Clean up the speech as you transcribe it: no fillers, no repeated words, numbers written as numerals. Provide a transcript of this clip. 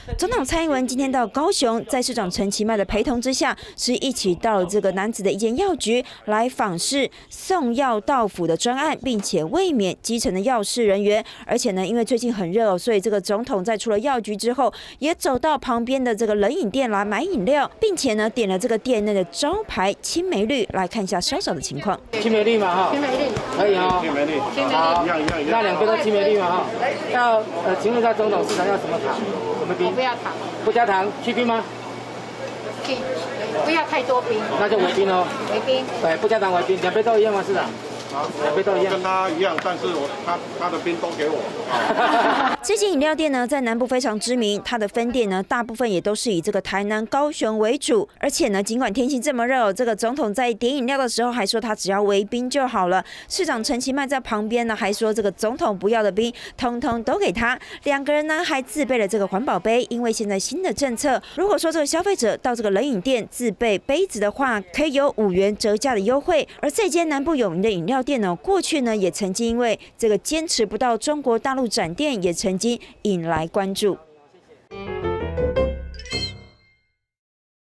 总统蔡英文今天到高雄，在市长陈其迈的陪同之下，是一起到了这个楠梓的一间药局来访视送药到府的专案，并且慰勉基层的药事人员。而且呢，因为最近很热哦，所以这个总统在出了药局之后，也走到旁边的这个冷饮店来买饮料，并且呢点了这个店内的招牌青梅绿，来看一下稍稍的情况。 青梅绿嘛哈，青梅绿可以哈，青梅绿，好，那2杯都青梅绿嘛哈。要请问一下总统市长要什么糖？什么冰？ 不要糖。 不加糖，去冰吗？ 去，不要太多冰。 那就微冰哦。 微冰。 对，不加糖微冰，2杯都一样吗，市长？好，2杯都一样， 跟他一样，但是他的冰都给我。 这间饮料店呢，在南部非常知名，它的分店呢，大部分也都是以这个台南、高雄为主。而且呢，尽管天气这么热，这个总统在点饮料的时候还说他只要微冰就好了。市长陈其迈在旁边呢，还说这个总统不要的冰，通通都给他。2个人呢，还自备了这个环保杯，因为现在新的政策，如果说这个消费者到这个冷饮店自备杯子的话，可以有5元折价的优惠。而这间南部有名的饮料店呢，过去呢也曾经因为这个坚持不到中国大陆展店，也曾经引来关注。